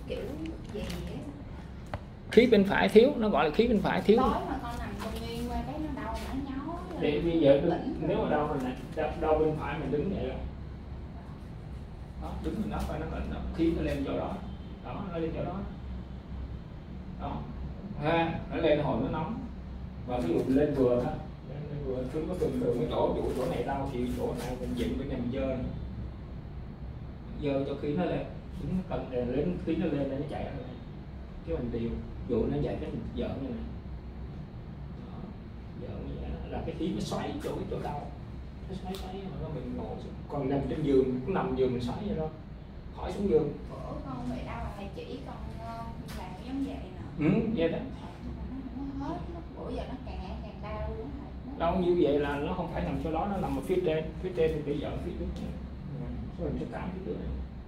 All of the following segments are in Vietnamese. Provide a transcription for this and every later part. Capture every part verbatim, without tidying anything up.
kiểu gì vậy? Khí bên phải thiếu, nó gọi là khí bên phải thiếu. Tối mà con nằm con nghiêng qua cái nó đau nó nhói. Để bây giờ nếu mà đau mình đau, đau bên phải mình đứng vậy đó. Đó, đứng mình nó phải nó lạnh đó, khí nó lên chỗ đó. Đó, nó lên chỗ đó. Đó. Ha, nó lên hồi nó nóng. Và ví dụ lên vừa đó, lên vừa cứ có thường thường cái chỗ chỗ chỗ này đau thì chỗ này mình dựng bên này mình dơ. Dơ cho khí nó lên. Đứng cần đèn lên khí nó lên để nó chạy ra. Cái mình điều, dụ nó chạy cái mình giỡn như này. Đó, giỡn như vậy là cái khí nó xoáy chỗ cái chỗ đau. Nó xoáy xoáy mà mình ngồi còn nằm trên giường, cũng nằm giường mình xoáy vậy đó. Khỏi xuống giường. Bữa con bị đau là thầy chỉ con làm giống vậy nè. Ừ, vậy đó. Nó hết, bữa giờ nó càng ngày càng đau luôn. Đau như vậy là nó không phải nằm chỗ đó, nó nằm ở phía trên, phía trên thì bị giỡn phía trước. Số mình sẽ cảm phía trước này.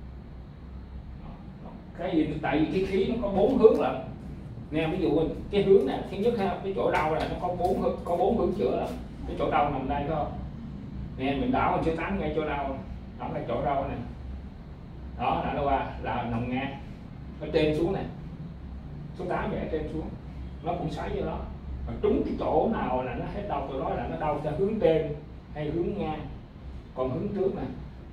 Cái gì tại vì cái khí nó có bốn hướng lận. Nè ví dụ cái hướng này thứ nhất ha, cái chỗ đau là nó có bốn hướng, có bốn hướng chữa lận. Cái chỗ đau nằm đây phải không? Nè mình đảo số tám ngay chỗ đau, đó là chỗ đau này. Đó là nó qua là nằm ngang. Ở trên xuống này. Số tám vẽ trên xuống. Nó cũng xoáy vô đó. Mà trúng cái chỗ nào là nó hết đau chỗ đó là nó đau theo hướng trên hay hướng ngang. Còn hướng trước này.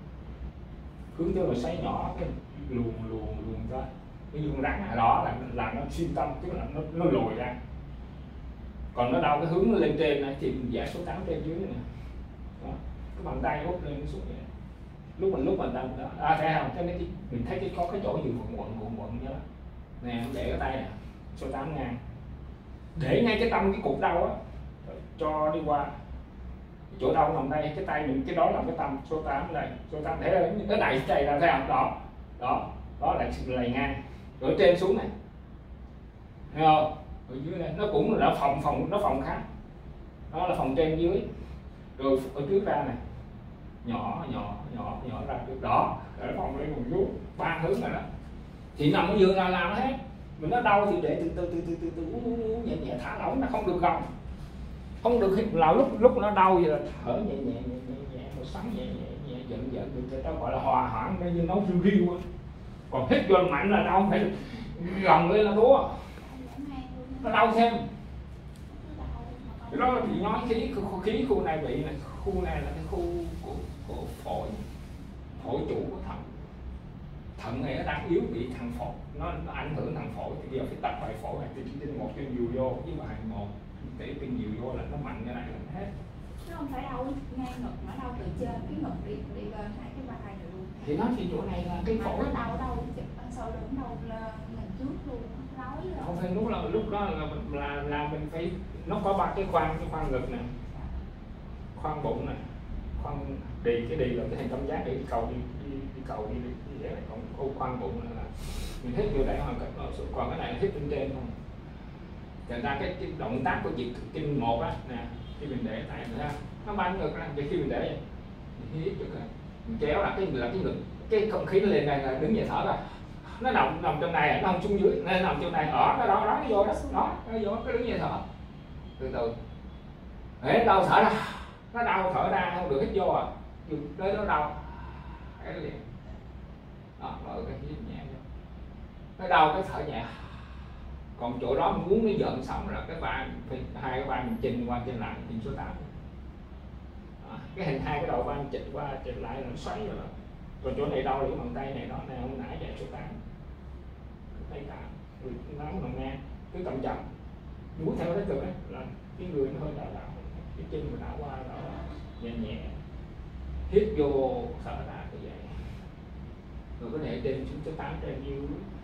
Hướng trước là xoáy nhỏ cái luồn luồn luồn ra. Cái vùng rắn ở đó là là nó xuyên tâm, tức là nó nó lồi ra. Còn nó đau cái hướng nó lên trên này thì mình vẽ số tám trên dưới này. Đó. Cái bàn tay úp lên xuống vậy. Lúc mình lúc mình đang đó, à thấy không? Cái này mình thấy cái có cái chỗ gì quận quận quận quận vậy đó. Nè để cái tay nè, số tám ngang. Để ngay cái tâm cái cục đau á, cho đi qua cái chỗ đau nằm đây, cái tay mình cái đó là cái tâm số tám đây, số tám để nó đẩy chạy ra thấy không? Đó, đó, đó là sự lầy ngang. Rồi trên xuống này, thấy không? Ở dưới này nó cũng là phòng phòng nó phòng khác, đó là phòng trên dưới. Rồi ở trước ra này, nhỏ nhỏ nhỏ nhỏ ra trước đó, ở phòng lên vùng xuống, ba hướng này đó. Thì nằm ở giường là làm hết. Mình nó đau thì để từ từ từ từ từ từ uống nhẹ nhẹ thả lỏng, nó không được gồng, không được hít nào lúc lúc nó đau vậy là thở nhẹ nhẹ nhẹ nhẹ nhẹ một sóng nhẹ nhẹ nhẹ giận giận được, người ta gọi là hòa hoãn như nấu riêu riêu á. Còn hít vô mạnh là đau phải gồng lên là đúa, nó đau thêm. Cái đó là bị nói khí khí khu này bị này, khu này là cái khu của, của phổi, phổi chủ của thận. Thận này nó đang yếu, bị thằng phổi nó, nó ảnh hưởng thằng phổi thì giờ phải tập bài phổi này, thì trên một trên nhiều vô với bài một để trên nhiều vô là nó mạnh cái này là hết. Nó không phải đau ngay ngực mà đau từ trên cái ngực đi đi lên hai cái vai này luôn. Thì nó thì chỗ này là cái phổi nó đau đau sau lưng đau lên lần trước luôn, nó nói rồi. Không phải lúc là lúc đó là mình là là mình phải nó có ba cái khoang, cái khoang ngực nè, khoang bụng nè, khoang đì, cái đì là cái hình tam giác để đi cầu đi đi, đi cầu đi đi vậy này, còn ô khoang bụng là mình hít vô để hoàn cảnh nó, còn cái này là hít bên trên không. Thành ra cái, cái động tác của việc kinh một á nè, khi mình để tay ra nó banh ngực ra, vậy khi mình để vậy mình hít được rồi, mình kéo là cái là cái ngực, cái không khí nó lên này là đứng dậy thở ra, nó nằm nằm trong này, nó không xuống dưới, nó nằm trong này, ở nó đó, đó nó vô đó, đó nó vô cái đứng dậy thở từ từ, để đau thở ra, nó đau thở ra không được hít vô à, tới nó đau, cái liền, đó mở cái hít nhẹ vô, nó đau cái thở nhẹ. Còn chỗ đó muốn nó giận xong là cái vai hai cái vai mình chình qua chình lại, chình số tám. À, cái hình hai cái đầu vai chình qua chình lại là nó xoáy rồi đó. Còn chỗ này đau là cái bàn tay này đó, này không nãy chạy số tám. Tay tám, người nắm nằm ngang, cứ cầm chậm. Muốn theo cái cực ấy là cái người nó hơi đảo đảo, cái chân mình đảo qua đảo nhẹ nhẹ. Hít vô thở ra như vậy. Rồi cái này trên xuống số tám trên dưới.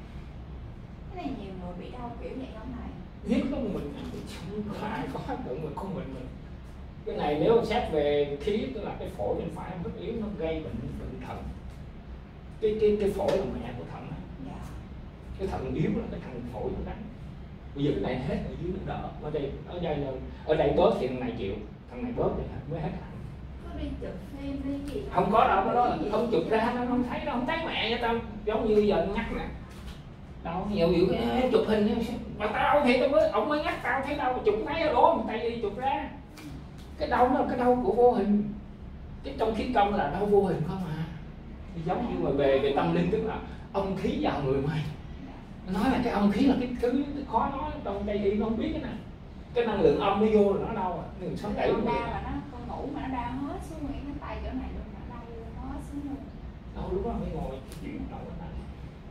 Cái này nhiều người bị đau kiểu vậy không này? Hiếp nó mình không ai có tự mình không mình mình. Cái này nếu xét về khí tức là cái phổi bên phải rất yếu, nó gây bệnh bệnh thận. Cái cái cái phổi là mẹ của thận này. Dạ. Cái thận yếu là cái thằng phổi nó đánh. Bây giờ cái này hết ở dưới nó đỡ. Ở đây ở đây là ở đây bớt thì thằng này chịu, thằng này bớt thì mới hết thận. Có đi chụp phim đi gì? Không có đâu, đó không chụp ra nó không thấy đâu, không thấy mẹ vậy tao giống như giờ nhắc nè. Đâu nhiều nhiều cái chụp hình mà tao thì tao mới ông mới nhắc tao thấy đâu chụp thấy ở đó, tay đi chụp ra cái đau nó là cái đau của vô hình, cái trong khí công là đau vô hình không à, giống như mà về về tâm linh tức là âm khí vào người mày, nói là cái âm khí là cái thứ khó nói trong Tây y nó không biết cái này, cái năng lượng âm nó vô là nó đâu à, đừng sống đẩy đau là nó con ngủ mà nó đau hết xuống ngay cái tay chỗ này luôn, nó đau nó hết xuống luôn. Đâu lúc đó mới ngồi chuyện đâu cái này.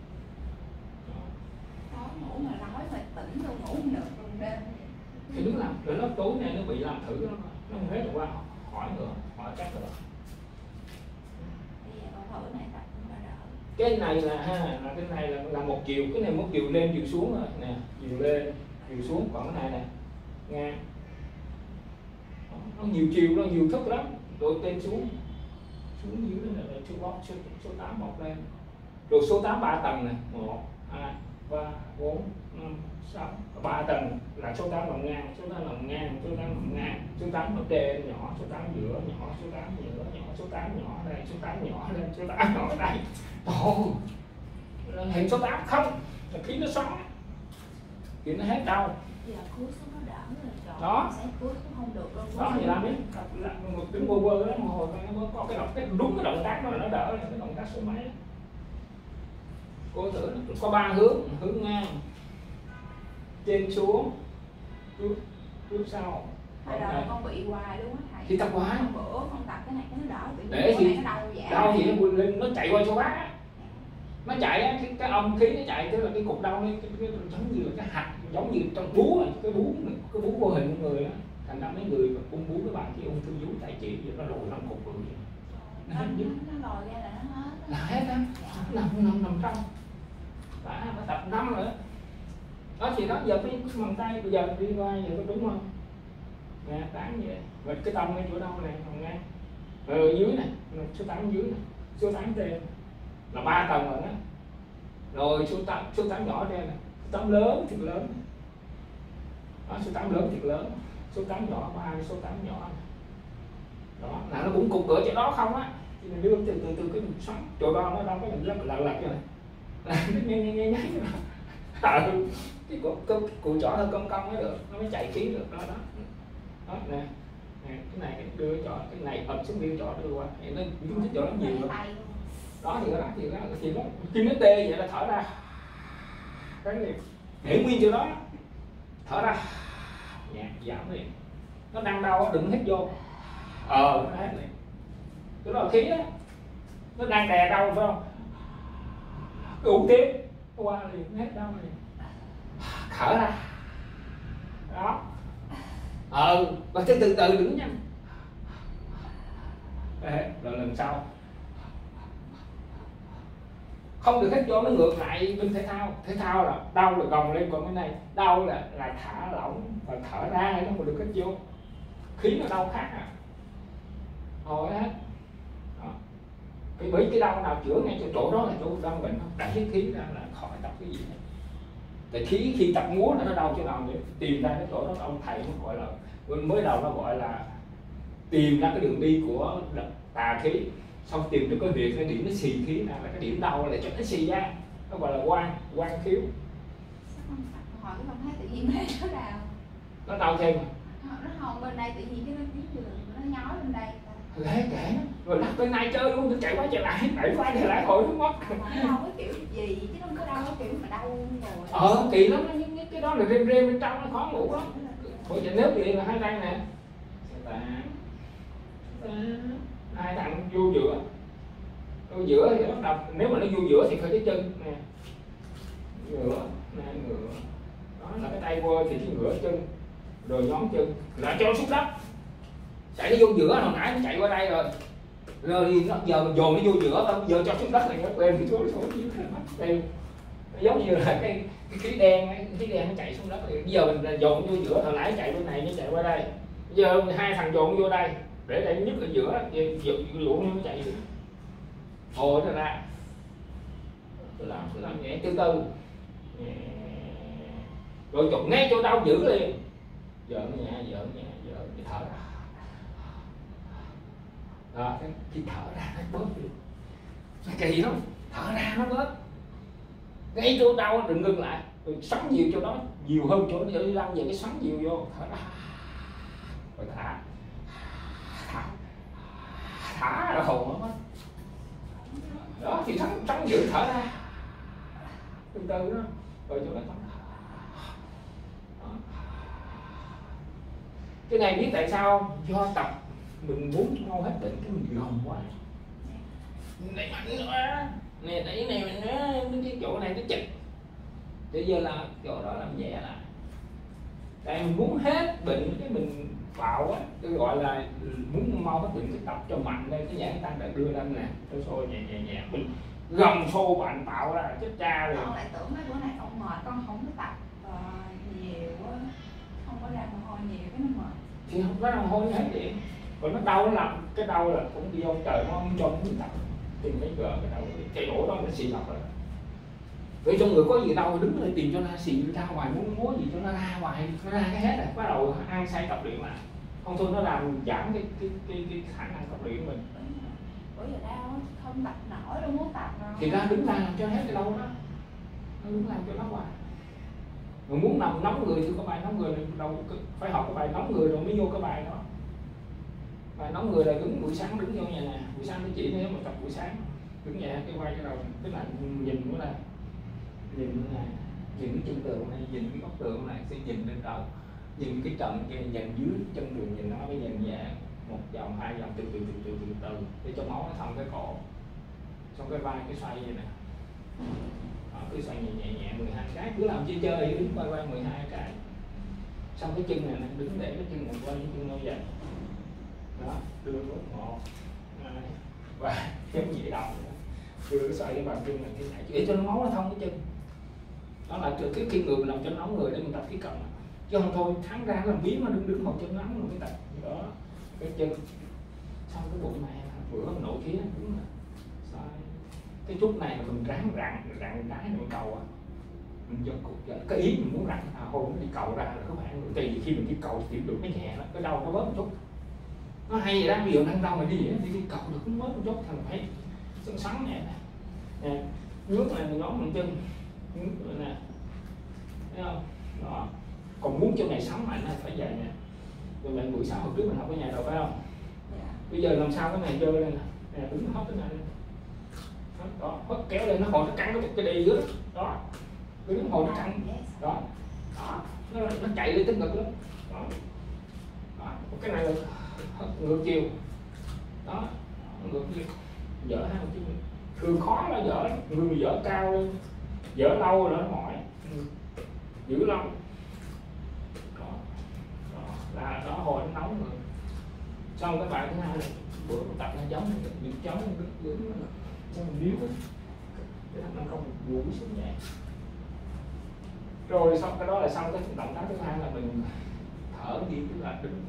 Đó, ngủ mà nói mà tỉnh luôn, ngủ không được luôn đêm. Thì đứng làm, rồi nó tối nay nó bị làm thử nó, nó không hết rồi qua hỏi nữa, hỏi các nữa. Bây giờ con thử này tập cũng đã đỡ. Cái này là ha, là cái này là, là một chiều, cái này một chiều lên chiều xuống rồi nè, chiều lên chiều xuống, còn cái này nè ngang, nó nhiều chiều, nó nhiều thức lắm, rồi tên xuống xuống dưới này là số bóp số, số tám một lên, rồi số tám ba tầng này, một hai ba bốn năm sáu, ba tầng là số tám nằm ngang, số tám nằm ngang, số tám nằm ngang, số tám ở trên nhỏ, số tám giữa nhỏ, số tám giữa nhỏ, số tám nhỏ đây, số tám nhỏ lên, số tám nhỏ đây. Ồ, hiện số tám không là khí nó sống thì nó hết đau. Giờ cúi xuống nó đỡ rồi, trời. Đó. Sẽ cúi cũng không được luôn. Đó thì làm đi, một cái bơ bơ đó, một hồi nó có cái động, cái đúng cái động tác đó là nó đỡ, là cái động tác số mấy. Cô thử nó có ba hướng, hướng ngang, trên xuống, trước trước sau. Hồi đầu con bị hoài luôn á thầy. Thì tập hoài. Hôm bữa con tập cái này cái nó đỡ, bị để cái thì này nó đau dạ. đau thì nó lên nó chạy qua chỗ bá, nó chạy á, cái, cái âm khí nó chạy, tức là cái cục đau này, cái, cái, cái, giống như là cái hạt, giống như trong bú này, cái bú cái bú vô hình của người đó, thành ra mấy người mà ung bú các bạn cái ung thư vú tại trị vậy nó lồi năm cục rồi vậy. Nó, nó, nó lòi ra là nó hết. Là hết á, nó nằm nằm nằm trong, đã phải tập năm rồi đó. Đó thì đó giờ cái bàn tay bây giờ đi qua vậy có đúng không? Nè tán vậy, và cái tông ngay chỗ đâu này, còn ngang, ở dưới này, số tám dưới này, số tám trên là ba tầng rồi đó. Rồi số tám, số tám nhỏ trên này, số tám lớn thì lớn, đó, số tám lớn thì lớn, số tám nhỏ ba, số tám nhỏ này. Đó là nó cũng cục cửa chỗ đó không á, thì mình đưa từ từ từ cái sống chỗ đó nó đâu có mình lật lật lật rồi, nó nghe nghe nghe nháy ờ cái cụ cái cụ chỏ hơi cong cong mới được, nó mới chạy khí được đó đó. Đó nè, nè cái này đưa cái chỏ, cái này ập xuống đưa chỏ đưa qua, thì nó cũng thích chỗ đó nhiều lắm. Đó thì nó đó thì nó thì nó khi nó tê vậy là thở ra, cái này để nguyên chỗ đó, thở ra nhẹ giảm đi, nó đang đau đừng hít vô, ờ nó hết này, cái đó là khí đó, nó đang đè đau phải không, uống tiếp qua liền hết đau liền, thở ra đó, ờ và từ từ từ đứng nha. Đấy, rồi lần sau không được hít vô, nó ngược lại bên thể thao, thể thao là đau là gồng lên, còn cái này đau là là thả lỏng và thở ra nó mà được hít vô, khí nó đau khác à, hồi hết. Đó. Cái bởi cái đau nào chữa ngay chỗ chỗ đó là chỗ đau bệnh không, đã hít khí ra là khỏi tập cái gì này. Tại khí khi tập múa là nó đau chỗ nào để tìm ra cái chỗ đó, ông thầy nó gọi là mới đầu nó gọi là tìm ra cái đường đi của tà khí, xong tìm được cái việc cái điểm nó xì khí nào là cái điểm đau là cho nó xì ra, nó gọi là quan quan khiếu. Hỏi cái con thấy tự nhiên mê nó đau, nó đau thêm nó hòn bên đây tự nhiên cái nó tiếng nó nhói bên đây. Lẽ kể rồi lắc bên này chơi luôn, nó chạy qua chạy lại, đẩy qua chạy lại hồi nó mất. Nó đau cái kiểu gì chứ không có đau cái kiểu mà đau rồi. Ờ kỳ lắm, những cái, cái đó là rêm rêm bên trong nó khó ngủ lắm. Bây giờ nếu vậy là hai tay nè, hai thằng vô giữa, vô giữa thì bắt đầu nếu mà nó vô giữa thì phải cái chân nè, ngửa nè, ngửa đó là cái tay vô thì cái ngửa chân, rồi nhón chân là cho xuống đất, chạy nó vô giữa, hồi nãy nó chạy qua đây rồi, rồi nó giờ mình dồn nó vô giữa thôi, giờ cho xuống đất này nó lên thì xuống xuống đây, giống như là cái cái khí đen, cái khí đen nó chạy xuống đất, bây giờ mình dồn vô giữa, hồi nãy chạy bên này nó chạy qua đây, bây giờ hai thằng dồn vô đây để đây nhất ở giữa, dụ nó chạy đi, hồi nó ra, làm làm nhẹ từ từ, nhẹ. Rồi chụp ngay chỗ đau giữ liền, giỡn nhẹ, giỡn nhẹ, giỡn thì thở ra, đó, cái khi thở ra nó bớt đi, nó kỳ lắm, thở ra nó bớt, ngay chỗ đau đừng ngừng lại, rồi xoắn nhiều chỗ đó, nhiều hơn chỗ đi lăn về cái xoắn nhiều vô, thở ra, rồi thả, thả, thả rồi hồn nó mất, đó thì sống sống giữ thở ra, từ từ đó, rồi chỗ đó thấm. Cái này biết tại sao? Do tập mình muốn mau hết bệnh cái mình gồng quá, đẩy mạnh nữa nè, đẩy này mình nó cái chỗ này nó chật, bây giờ là chỗ đó làm nhẹ lại. Tại mình muốn hết bệnh cái mình bạo á, tôi gọi là muốn mau hết bệnh cái tập cho mạnh lên, cái nhãn tăng đã đưa lên nè, tôi xô nhẹ nhẹ nhẹ mình gồng xô bạn tạo ra chết cha rồi. Con lại tưởng mấy bữa nay con mệt, con không có tập uh, nhiều á, không có ra mồ hôi nhiều cái nó mệt. Thì không có mồ hôi hết vậy, còn nó đau nó làm cái đau là cũng đi ông trời nó không cho mình tập, tìm mấy gờ cái đau cái chỗ đó nó xì lọc rồi. Vậy trong người có gì đau đứng lên tìm cho nó xì ra ngoài, muốn múa gì cho nó ra ngoài, nó ra cái hết rồi, bắt đầu ăn say tập luyện mà, không thôi nó làm giảm cái cái cái, cái khả năng tập luyện của mình. Bữa giờ đau không tập nổi, đâu muốn tập rồi. Thì ra đứng ra làm cho hết cái đau đó, nó đứng làm cho nó hoài. Rồi muốn nằm nóng người thì có bài nóng người đâu phải học cái bài nóng người rồi mới vô cái bài đó. Bài nóng người là đứng buổi sáng đứng vô nhà nè, buổi sáng nó chỉ nếu mà tập buổi sáng đứng nhẹ cái quay cái đầu, cái này nhìn nữa là nhìn như này, nhìn cái chân tường này, nhìn cái góc tường này sẽ nhìn lên đầu, nhìn cái trần kia, nhìn dưới chân tường nhìn nó mới nhìn nhẹ một vòng hai vòng từ từ từ từ từ từ để cho máu nó thông cái cổ, xong cái vai cái xoay vậy nè. Đó, cứ xoay nhẹ nhẹ nhẹ mười hai cái, cứ làm chơi chơi đứng quay quay mười hai cái, xong cái chân này đứng để cái chân này quay cái chân nó dậy đó, đưa bước một hai và giống như đầu đưa cái xoay cái bàn chân này cái này để cho nó máu nó thông cái chân. Đó là cái khi người mình làm cho nóng người để mình tập khí cận, chứ không thôi tháng ra làm biến mà đứng đứng một chân nóng rồi cái tập đó cái chân. Xong cái bụng này bữa mình nổi khí đúng là cái chút này mà mình ráng rặn rặn đái mình cầu á, mình giật cục cái ý mình muốn rặn à, hồi nó đi cầu ra là các bạn tùy khi mình đi cầu chịu được cái nhẹ đó, cái đau nó bớt một chút, nó hay vậy đó. Bây giờ đang đau mà đi vậy đi, đi cầu được cũng bớt một chút, thành phải sân sắn nhẹ nè, nước này mình nhóm mình chân nước nè, thấy không đó. Còn muốn chân này sắm mạnh phải vậy nè, rồi bạn buổi sáng hôm trước mình học ở nhà rồi phải không? Yeah. Bây giờ làm sao cái này chơi lên nè, đứng hấp cái này đó, hất kéo lên nó hồi nó căng cái cái đi dưới đó, đứng hồi nó căng đó, đó nó, nó chạy lên tới ngực lắm đó. Đó. Cái này là ngược chiều đó, ngược chiều dở hai một chút, thường khó là dở, người dở cao lên, dở lâu rồi nó mỏi, giữ lâu đó. Đó là đó hồi nó nóng rồi. Xong cái bài thứ hai là bữa tập nó giống như chống đứng đứng cho mình níu cái thằng nó không buông xuống nhẹ. Rồi xong cái đó là xong cái động tác thứ hai là mình thở đi, tức là đứng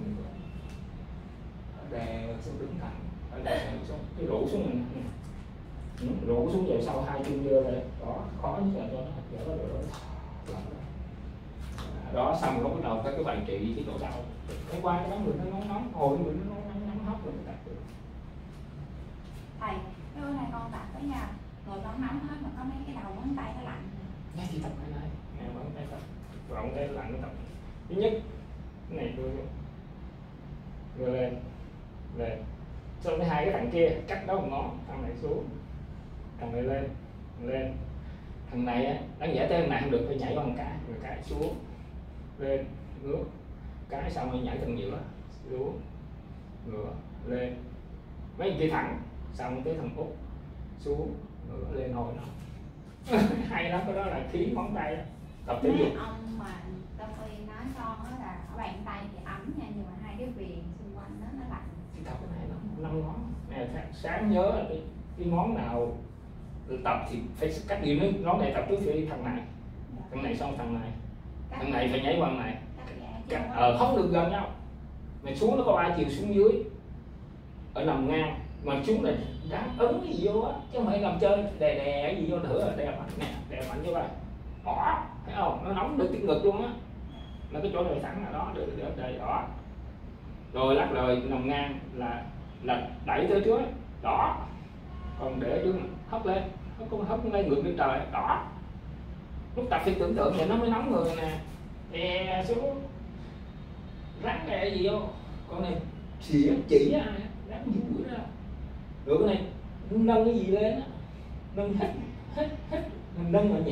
đè xuống đứng thẳng, đè xuống cái rũ xuống mình rũ xuống về sau hai chân dơ lên đó, khó nhất là cho nó dở đó, đó, đó. Xong lúc bắt đầu cái cái bài trị cái chỗ đau, cái qua cái đó người nó nóng nóng, hồi người nó nóng nóng nóng hốc rồi nó tập được. Thầy, cái bữa nay con tập với nha, người con nóng hết mà có mấy cái đầu ngón tay nó lạnh. Ngay thì tập cái này, ngay ngón tay tập, ngón tay lạnh nó tập. Thứ nhất, cái này đưa vô, đưa lên, lên. Xong cái hai cái thằng kia cách đó một ngón, thằng này xuống, thằng này lên, lên. Thằng này á, đáng nhẽ tới thằng này không được, phải nhảy qua một cái, một cái xuống, lên, ngước, cái xong rồi nhảy thằng giữa, xuống, ngửa, lên. Mấy kia thẳng, xong tới thằng út, xuống, ngửa, lên hồi nó. Hay lắm, cái đó là khí ngón tay đó. Tập thể dục. Mấy ông mà Đông Y nói con đó là ở bàn tay thì ấm nha, nhưng mà hai cái viền xung quanh đó nó lạnh. Thì tập cái này nó năm ngón. Này sáng nhớ là cái, cái ngón nào tập thì phải cách đi nước ngón này tập trước phải thằng này, thằng này xong thằng này, thằng này phải nhảy qua thằng này, cách, ờ, không được gần nhau. Mày xuống nó có ba chiều xuống dưới, ở nằm ngang, mà xuống là ráng ấn cái gì vô á, chứ không phải làm chơi đè đè cái gì vô nữa, đè mạnh nè, đè mạnh vô đây, đó, thấy không? Nó nóng được cái ngực luôn á, là cái chỗ này thẳng là đó, được được đây đó, rồi lắc lời nằm ngang là là đẩy tới trước, đó, còn để trước hất lên, hất hất lên ngược lên trời, đó. Lúc tập thì tưởng tượng vậy nó mới nóng người nè, đè xuống, ráng đè gì vô, con này chỉ chỉ á, ráng giữ ra, rồi cái này nâng cái gì lên á, nâng hết hết hết, mình nâng mà nhẹ,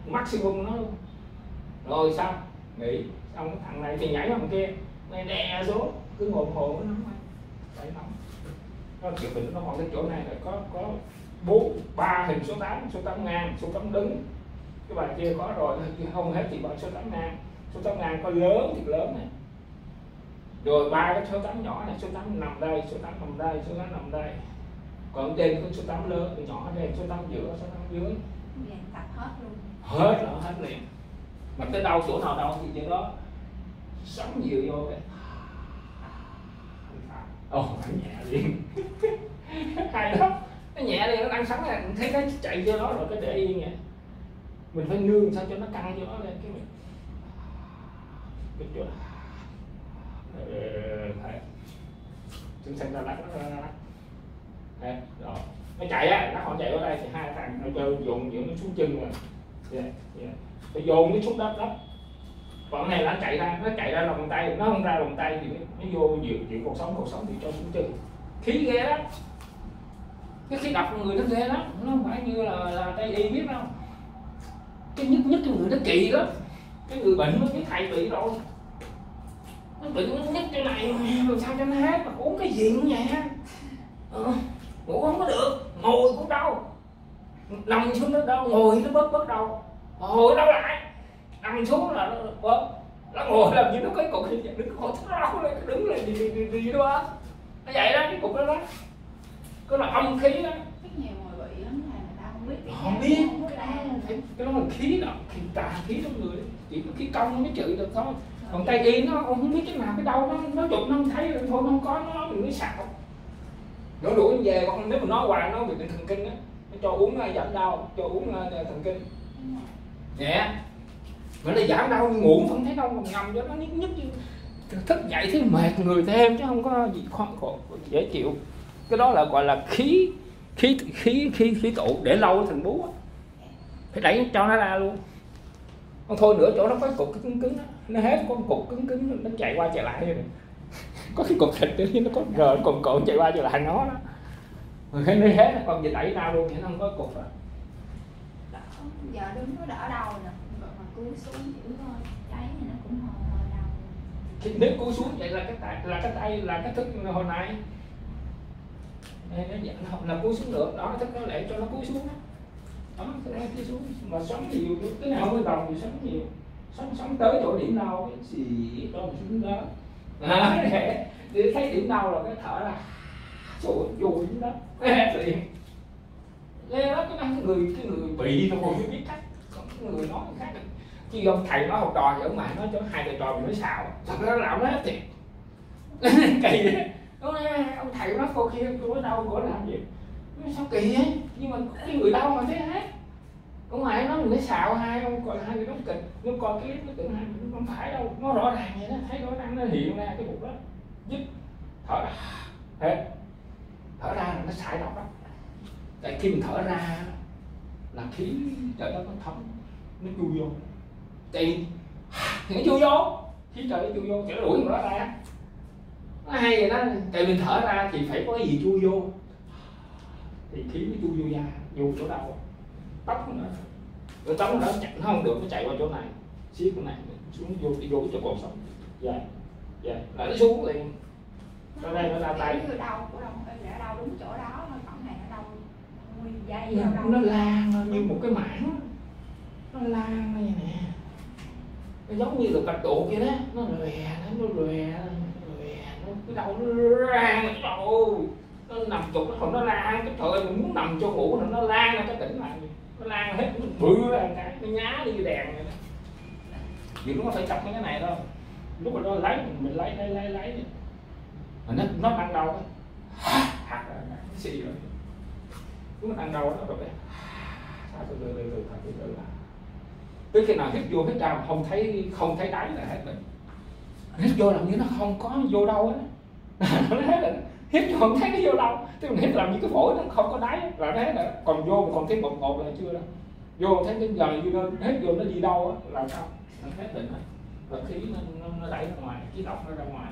maximum nó luôn. Rồi sao nghỉ xong cái thằng này thì nhảy vào thằng kia này đè xuống cứ ngồi hồ nó nóng đấy nóng. Nó chịu bệnh nó còn cái chỗ này là có có bốn ba hình số tám, số tám ngang, số tám đứng. Cái bài kia có rồi, không hết thì bằng số tám ngang. Số tám ngang có lớn thì lớn này. Rồi ba cái số tám nhỏ này, số tám nằm đây, số tám nằm đây, số tám nằm đây. Còn trên có số tám lớn, thì nhỏ đây, số tám giữa, số tám dưới. Vậy tập hết luôn. Hết rồi, hết liền. Mà tới đâu chỗ nào đâu thì chỗ đó sống nhiều vô vậy. Ồ, oh, nó nhẹ liền. Hay đó. Nó nhẹ liền, nó đang sống này, thấy nó chạy vô đó rồi cái để yên vậy. Mình phải nương sao cho nó căng vô đó lên cái mình. Cái chỗ này. Chúng sinh ra lắc nó lắc. Đấy, rồi. Nó chạy á, nó còn chạy ở đây thì hai thằng nó chơi dồn dưỡng nó xuống chân rồi. Yeah, yeah. Phải dồn nó xuống đất đó. Còn này là nó chạy ra, nó chạy ra lòng tay, nó không ra lòng tay thì nó vô giữ giữ cuộc sống, cuộc sống thì cho xuống chân. Khí ghê đó. Cái khí độc người nó ghê lắm, nó không phải như là là Tây y biết đâu. Cái nhất nhất cái người nó kỳ đó. Cái người bệnh nó cái thầy bị rồi. Nó bị nó nhất cái này làm sao cho nó hết mà uống cái gì cũng vậy ha. Ờ, ngủ không có được, ngồi cũng đau. Nằm xuống nó đau, ngồi nó bớt bớt đau. Ngồi đau lại. Nằm xuống là nó bớt. Nó ngồi làm gì nó cái cục như vậy, đứng ngồi thắt đau lên, đứng lên đi đi đi đi đó. Nó vậy đó, cái cục đó đó. Cái là âm khí đó. Rất nhiều người bị lắm này mà tao không biết. Không biết. Cái đó là khí đó, khí tà khí trong người. Chỉ có khí công mới trị được thôi. Còn Tây y nó không biết cái nào cái đâu nó nó chụp nó không thấy thôi không có nó mình mới xạo. Nó đuổi về còn nếu mà nói hoài nó bị bệnh thần kinh á, nó cho uống giảm đau, cho uống thần kinh. Nhẹ. Mà nó giảm đau muộn không thấy đâu còn ngầm cho nó nhức nhức thức dậy thấy mệt người thêm chứ không có gì khó khổ dễ chịu. Cái đó là gọi là khí khí khí khí khí tụ để lâu thành bú á. Phải đẩy cho nó ra luôn. Không thôi nữa chỗ nó có cục cứng cứng đó. Nó hết có cục cứng cứng nó chạy qua chạy lại rồi. Có cái cục thịt đấy nó có rờ cồn cồn chạy qua chạy lại nó đó. Rồi cái nó hết còn gì đẩy ra luôn thì nó không có cục rồi. Giờ đứng nó đỡ đau nè, mà cúi xuống chịu thôi, cháy thì nó cũng hồi hồi đau. Thì nếu cúi xuống vậy là cái tay là cái tay là cái thức hồi nãy. Đây nó dặn không là cúi xuống được, đó thức nó lại cho nó cúi xuống. Đó, nó cúi xuống mà sống nhiều, cái nào mới đồng thì sống nhiều. Sống sống tới chỗ điểm đau cái gì cho mình xuống đó. À, để, để thấy điểm đau là cái thở là sụi vui đó. Liền. Ghê đó, cái năng người cái người bị thôi mới biết cách, còn cái người nói khác được. Chứ ông thầy nói học trò thì ông mà nói cho hai thầy trò mình nói xạo, thật ra lão nói hết thiệt. Kỳ vậy. Ông, ông thầy nói cô kia cô nói đâu cô làm gì? Nói sao kỳ ấy, nhưng mà cái người đau mà thấy hết. Ông ngoại nói mình nói xạo hai ông còn hai người đóng kịch, nhưng coi cái nó tưởng hai người không phải đâu, nó rõ ràng vậy đó, thấy rõ ràng nó hiện ra cái bụng đó, giúp thở ra, hết, thở ra là nó xài độc đó. Tại khi mình thở ra là khí trời đất nó thông, nó chui vô, thì thì nó chui vô, khí trời nó chui vô, kiểu đuổi nó ra. Nó hay vậy đó, tại mình thở ra thì phải có gì chui vô, thì khí nó chui vô da, vô chỗ đâu, tóc nó, rồi tóc nó chặt nó không được, nó chạy qua chỗ này, xiết chỗ này, xuống vô đi vô cái chỗ cột sống, dạ, dạ, là nó xuống liền. Ở đây nó ra tay. Như đau của đâu, để đau đúng chỗ đó thôi, còn này nó đau nguyên dây nó, đau. nó lan như một cái mảng, nó lan như nè, nó giống như là bạch tuộc vậy đó, nó lòe, nó lòe, lòe, nó cái đầu nó lan, cái đầu nó nằm chục nó còn nó lan, cái thời mình muốn nằm cho ngủ nó lan ra cái tỉnh này, nó lan hết, nó bự ra cái, nó nhá như đèn vậy đó. Vì nó phải chọc cái này thôi, lúc mà nó lấy mình lấy lấy lấy lấy mà nó nó đang đau hạt ra nó xì rồi, lúc nó đang đau nó rồi sao từ từ từ từ từ từ là tới khi nào hít vô hít ra không thấy không thấy đáy là hết bệnh. Hít vô làm như nó không có vô đâu á, nó hết bệnh. Hít vô không thấy nó vô đâu, tức là hít làm như cái phổi nó không có đáy là thế là còn vô mà còn thấy một một là chưa đâu. Vô thấy cái giờ như nó hết vô nó đi đâu á là sao nó hết bệnh rồi, là khí nó, nó, nó đẩy ra ngoài, khí độc nó ra ngoài.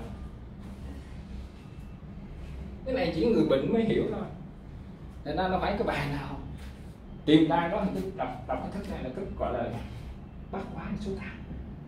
Cái này chỉ người bệnh mới hiểu thôi. Nên nó phải cái bài nào tìm ra đó thì đọc đọc cái thức này là thức gọi là bát quái số tám,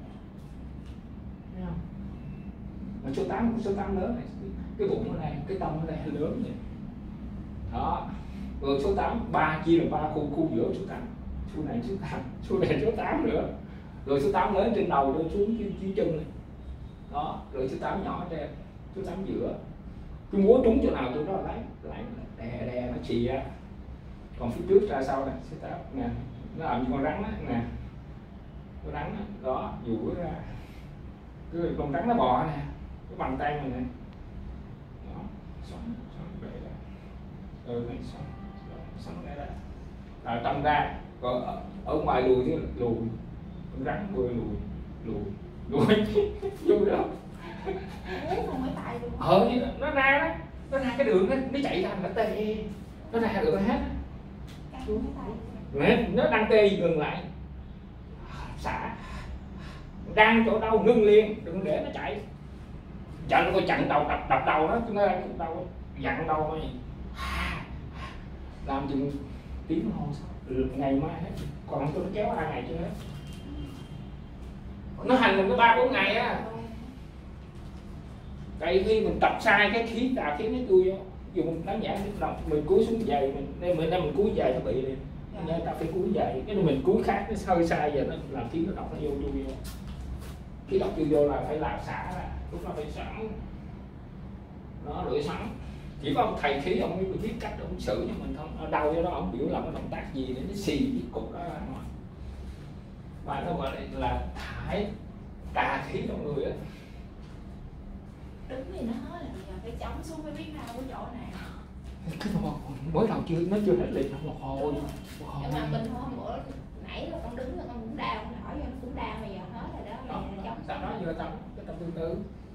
thấy không? Mà số tám số tám lớn này, cái bụng ở đây, cái tâm ở đây lớn vậy đó. Rồi số tám ba chia là ba khu, khu giữa số tám, số này số tám, số này số tám nữa. Rồi số tám lớn trên đầu lên xuống dưới chân này đó. Rồi số tám nhỏ trên số tám giữa, cứ múa trúng chỗ nào chỗ đó lấy lấy đè đè nó chì ra. Còn phía trước ra sau này số tám nè, nó làm như con rắn đó nè, con rắn đó, đó duỗi ra, cứ con rắn nó bò nè, cái bàn tay mình này đó, xoắn xoắn để ra, ừ này xoắn xoắn để ra, là trong ra. Còn ở, ở ngoài lùi thì lùi, con rắn vừa lùi lùi lùi vô đó. Không mới tay luôn. Ờ nó ra đó, nó ra cái đường nó nó chạy ra nó tê, nó ra được hết. Nè, nó đang tê ngừng lại, xả, đang chỗ đâu ngưng liền, đừng để nó chạy. Chặn coi chặn đầu đập đập đầu nó, nó đang đâu dặn đâu mày, làm chừng tiếng hồ ngày mai hết, còn tôi nó kéo hai ngày chưa hết. Nó hành mình có ba bốn ngày á. Tại khi mình tập sai cái khí tà khí nó chui vô, dùng đánh nhãn mình cúi xuống dày mình nên mình nên mình cúi dày nó bị liền. Nên ta phải cúi dày, cái mình cúi khác nó hơi sai giờ nó làm khí nó độc nó vô chui vô. Khí độc chui vô là phải làm xả ra, lúc nó phải sẵn. Nó rửa sẵn. Chỉ có ông thầy khí ông mới biết cách ông xử cho mình không. Ở đâu cho đó ông biểu làm cái động tác gì để nó xì cái cục đó ra ngoài. Và nó gọi là thải tà khí trong người á. Đứng thì nó nói là giờ phải chống xuống mới biết nào cái chỗ này. Cái đó mới đầu chưa nó chưa hết liền một hồi. Nhưng mà mình hôm bữa nãy là con đứng là con cũng đau, con hỏi con cũng đau mà giờ hết rồi đó. Đó, Là chống. sau đó vừa tập cái tập từ từ.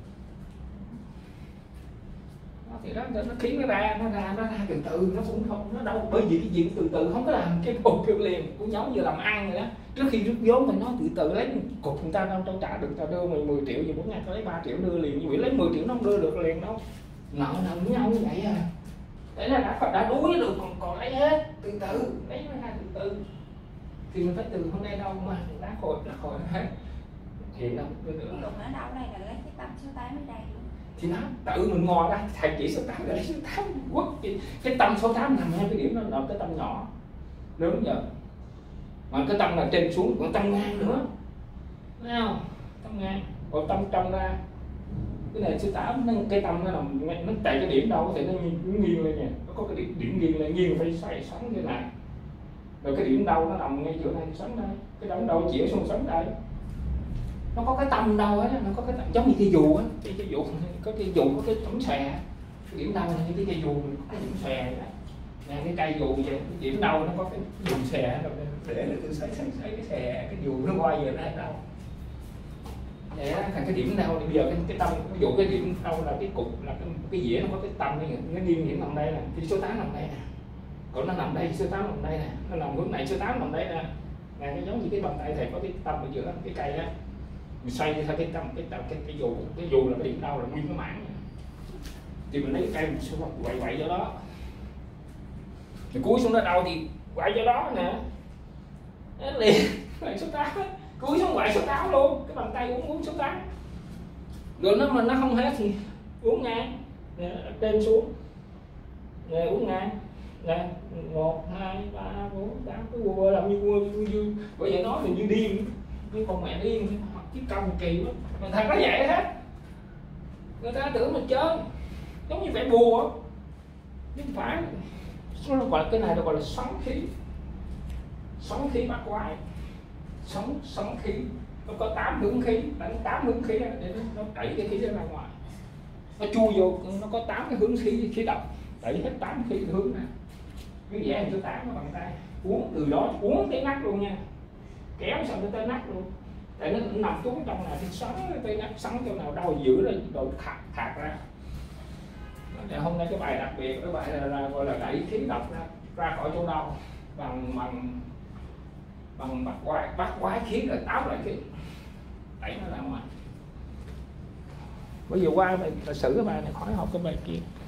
Đó, thì đó nó khiến nó ra, nó ra, nó ra từ từ, nó cũng không, nó đâu bởi vì cái gì từ từ không có làm cái cục kêu liền, cũng giống như làm ăn rồi đó. Trước khi rút vốn mình nói từ từ lấy cục người ta đâu đâu trả được, ta đưa mày mười triệu gì bốn ngày tao lấy ba triệu đưa liền, vì lấy mười triệu nó không đưa được liền đâu. Nợ nợ với nhau như vậy à. Đấy là đã đã đuối được còn còn lấy hết, từ từ lấy nó ra từ từ. Thì mình phải từ hôm nay đâu mà đã khỏi đã khỏi hết. Thì đâu đưa nữa. Lụng ở đâu đây là lấy cái tâm số tám ở đây luôn. Thì nó tự mình ngồi ra thầy chỉ số tám để lấy số tám quất cái, cái tâm số tám nằm ngay cái điểm đó là cái tâm nhỏ lớn giờ, mà cái tâm là trên xuống còn tâm ngang nữa, thấy không? Tâm ngang còn tâm trong ra cái này số tám nó, cái tâm nó nằm nó tại cái điểm đâu có thể nó nghiêng, nghiêng lên nè, nó có cái điểm, điểm nghiêng lên, nghiêng phải xoay xoắn như này, rồi cái điểm đâu nó nằm ngay giữa này xoắn đây, cái đống đâu chỉ xuống xoắn đây. Nó có cái tâm đâu á, nó có cái tâm, giống như cái dù á, cái, cái dù có cái dù có cái tấm xòe, cái điểm đâu là cái cây dù có cái điểm xòe đó. Nè cái cây dù vậy, cái điểm đâu nó có cái dùng xòe đâu để là tôi xoay xoay xoay cái xòe, cái dù nó quay về đây đâu. Vậy đó, thành cái điểm đâu thì bây giờ cái cái tâm, ví dụ cái điểm đâu là cái cục là cái cái dĩa nó có cái tâm này, nó nghiêng nghiêng nằm đây nè, thì số tám nằm đây nè. Còn nó nằm đây số tám nằm đây nè, nó nằm hướng này số tám nằm đây nè. Nè cái giống như cái bàn tay thầy có cái tâm ở giữa cái cây á. Mình xoay theo cái tâm cái tâm cái cái dù cái dù là cái điểm đâu là nguyên cái mảng này. Thì mình lấy cái cây mình sẽ quậy quậy chỗ đó, mình cúi xuống đó đâu thì quậy chỗ đó nè, nó liền quậy số tám, cúi xuống quậy số tám luôn, cái bàn tay cũng uống số tám, rồi nó mà nó không hết thì uống ngang nè, trên xuống nè, uống ngang nè, một hai ba bốn tám, cái quơ làm như quơ như bởi vậy nói là như điên, như con mẹ điên chứ công kỳ lắm, mà thật nó vậy hết. Người ta tưởng mình chơi giống như vẽ bùa nhưng không phải. Nó gọi là cái này nó gọi là sóng khí, sóng khí bát quái, sóng sóng khí, nó có tám hướng khí, đánh tám hướng khí để nó đẩy cái khí ra ngoài, nó chui vô, nó có tám cái hướng khí khí độc, đẩy hết tám khí hướng này. Cái vẽ số tám nó bằng tay uống từ đó uống tới nát luôn nha, kéo xong tới tới nát luôn. Tại nó nằm trúng trong này thì xoắn tới nắp xoắn chỗ nào đau giữ rồi rồi thạc thạc ra. Để hôm nay cái bài đặc biệt, cái bài là, là gọi là đẩy khí độc ra ra khỏi chỗ đau bằng bằng bằng bắt quái bắt quái khí rồi táo lại khí đẩy nó ra ngoài. Bây giờ qua mình xử cái bài này khỏi học cái bài kia.